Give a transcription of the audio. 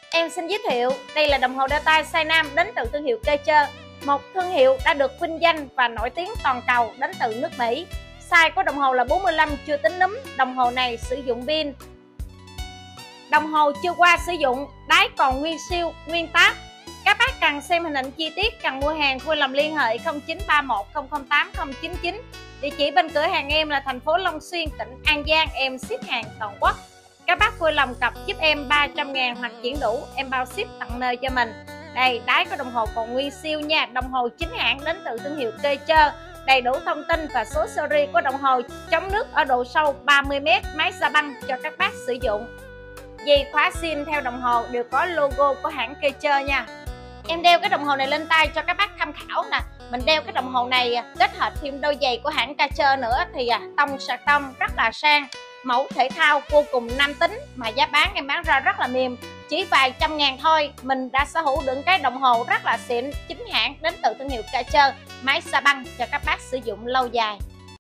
Em xin giới thiệu, đây là đồng hồ đeo tay size nam đến từ thương hiệu Karcher, một thương hiệu đã được vinh danh và nổi tiếng toàn cầu đến từ nước Mỹ. Size của đồng hồ là 45 chưa tính núm, đồng hồ này sử dụng pin. Đồng hồ chưa qua sử dụng, đáy còn nguyên siêu, nguyên tác. Các bác cần xem hình ảnh chi tiết, cần mua hàng vui lòng liên hệ 0931 008 099. Địa chỉ bên cửa hàng em là thành phố Long Xuyên, tỉnh An Giang, em ship hàng toàn quốc. Các bác vui lòng cọc giúp em 300.000 hoặc chuyển đủ, em bao ship tận nơi cho mình. Đây, đáy của đồng hồ còn nguyên siêu nha, đồng hồ chính hãng đến từ thương hiệu Karcher. Đầy đủ thông tin và số series của đồng hồ, chống nước ở độ sâu 30m, máy xà băng cho các bác sử dụng. Dây khóa zin theo đồng hồ đều có logo của hãng Karcher nha. Em đeo cái đồng hồ này lên tay cho các bác tham khảo nè. Mình đeo cái đồng hồ này kết hợp thêm đôi giày của hãng Karcher nữa thì tông sạc tông rất là sang. Mẫu thể thao vô cùng nam tính mà giá bán em bán ra rất là mềm, chỉ vài trăm ngàn thôi. Mình đã sở hữu được cái đồng hồ rất là xịn, chính hãng đến từ thương hiệu Karcher, máy xà băng cho các bác sử dụng lâu dài.